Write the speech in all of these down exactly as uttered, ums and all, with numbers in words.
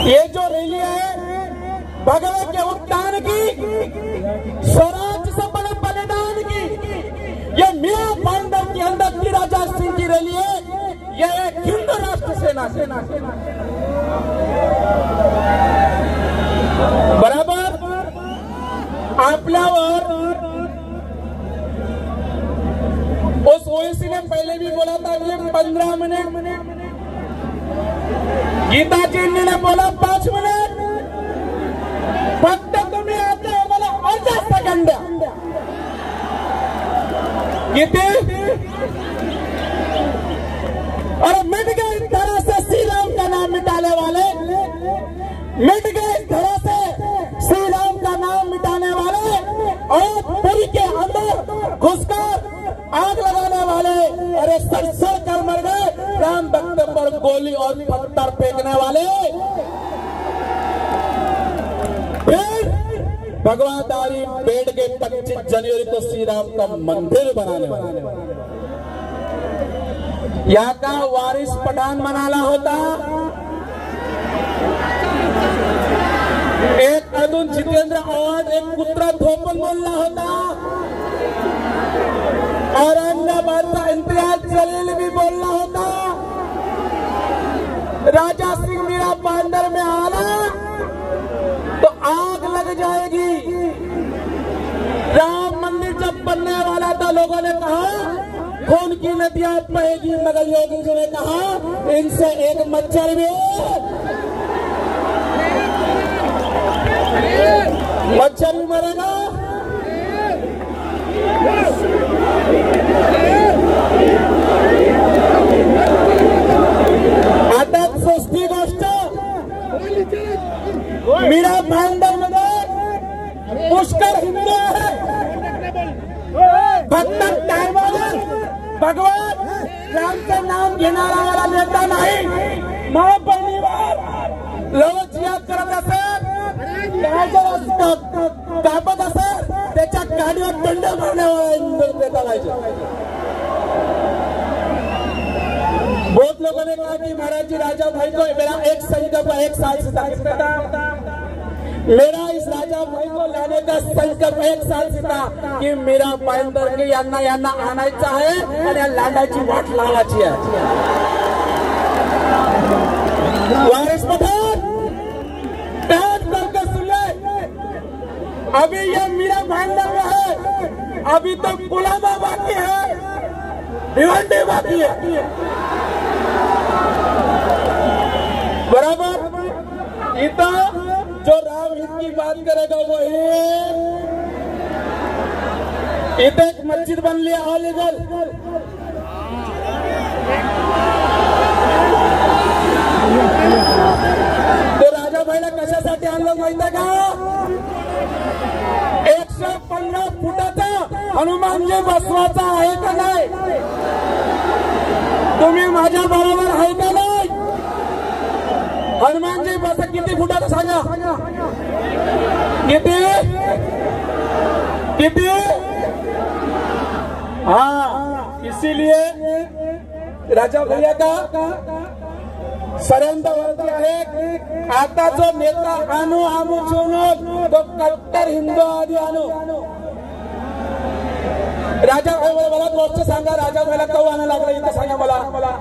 ये जो रैली है भगवे के उत्थान की, स्वराज से बड़े बलिदान की, ये मीरा भाईंदर के अंदर की राजा सिंह की रैली है। ये एक हिंदू राष्ट्र सेना सेना बराबर आपल्यावर उस ओएसी ने पहले भी बोला था अगले पंद्रह मिनट, गीता जी ने बोला पांच मिनिट, फक्त तुम्ही आपल्या आम्हाला अर्धा सेकंड द्या। किती? और मिट गए इस धरा से श्री राम का नाम मिटाने वाले, मिट गए इस धरा से श्री राम का नाम मिटाने वाले, और पुरी के अंदर घुसकर आग लगाने वाले, अरे सर सर कर मर गए राम भक्त पर गोली और पत्थर फेंकने वाले। फिर भगवादारी पेड़ के पच्चीस जनवरी को श्री राम का मंदिर बनाने वाले, यहाँ का वारिस पठान मनाला होता, एक अरुण जितेंद्र और एक कुत्रा थोपन बोलना होता, औरंगाबाद का इम्तियाज जलील भी बोलना होता। राजा सिंह मीरा भाईंदर में आना तो आग लग जाएगी। राम मंदिर जब बनने वाला था लोगों ने कहा खून की नदियां बहेगी, मगर योगी जी ने कहा इनसे एक मच्छर भी मच्छर भी मरेगा। आता सोस्ती गोष्ट मीरा भाईंदर मध्ये पुष्कर हिंदू आहे, फक्त टायमावर भगवान रामचं नाम घेणारा वाला नेता नाही। माँ बहिणीवर लोक जिया करत असेल, कापत असेल, त्याच्या गाडीवर दंड मारण्यावाला नेता पाहिजे। बहुत लोगों ने कहा कि महाराज जी राजा भाई को मेरा एक संकल्प एक साल से था, मेरा इस राजा भाई को लाने का संकल्प एक साल से था कि मीरा भाईंदर के यांना यांना आणायचं आहे आणि या लांडाची वाट लावायची आहे। वारिस पठान बैठ करके सुन ले, अभी ये मीरा भाईंदर में है, अभी तो गुलामा बाकी है, भिवंडी बाकी है। बराबर इतना जो राम हित की बात करेगा वो है। इथे एक मस्जिद बनली अलीगल, तो राजा भाईला कशासाठी आणलं माहिती का? एकशे पंधरा फुटाचा हनुमानजी बसवाचा आहे का नाही? तुम्ही माझ्या बरोबर आहे का नाही? हनुमानजी बस किती फुटाचा सांगा? किती किती? हाँ, इसीलिए राजा भैया का सरेंद्र वरती आहे। आता जो नेता आणू आणू चुनून तो कट्टर हिंदू आधी आणू। राजा भाई मला गोष्ट सांगा, राजा भाईला कवा आणायला लागला इथं सांगा मला।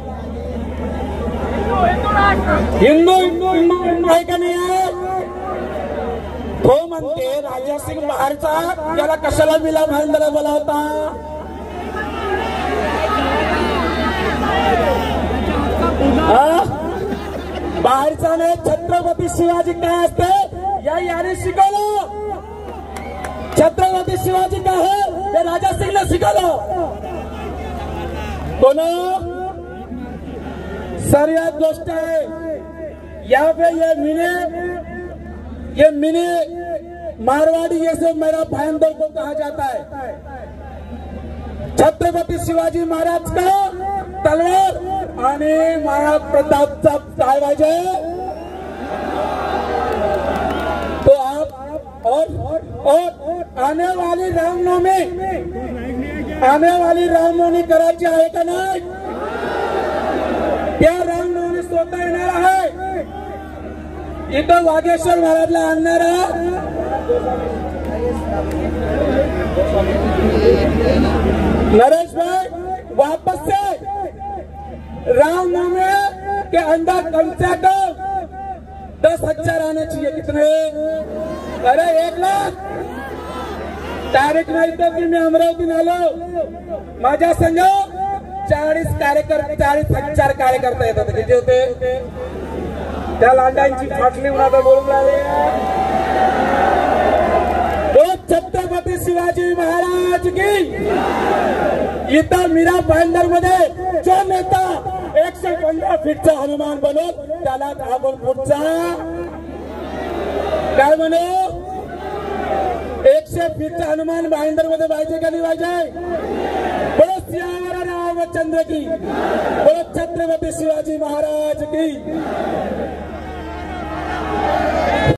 हिंदू हिंदू हिंदू आहे का नाही आहे? तो म्हणते राजा सिंग बाहेरचा, त्याला कशाला मीरा भाईंदर बोलावता? बाहेरचा ने छत्रपती शिवाजी काय असते या याने शिकवलं। छत्रपती शिवाजी काय है ते राजा सिंगला शिकवलं। कोण सरियात गोष्ट है, यहाँ पे ये मिने ये मिने मारवाड़ी ये सब मेरा भाईंदर को कहा जाता है। छत्रपति शिवाजी महाराज का तलवार आणि महाराज प्रतापचा काय पाहिजे? तो आप और और आने वाली रामनवमी आने वाली रामनवमी करायची आहे का नाही? त्या रामनवमी स्वतः येणार आहे इथं वाघेश्वर महाराजला आणणारा नरेश भाई वापस से रामनवमी के अंदर कम से कम दस हजार आने चाहिए। कितने? अरे एक लाख तारीख नाही तर मी अमरावती आलो माझ्या संघ चाळीस कार्यकर्ते चाळीस हजार कार्यकर्ता येतात। किती होते? त्या लांडांची फाटली म्हणून बोलून राहिले। छत्रपती शिवाजी महाराज की इथं मीरा भाईंदर मध्ये जो नेता एकशे पंधरा फीटचा हनुमान बनवत त्याला आपण पुढचा काय म्हणू? एकशे फीटचा हनुमान भाईंदर मध्ये पाहिजे का नाही पाहिजे? बोलो सियावर रामचंद्र की, बोलो छत्रपती शिवाजी महाराज की।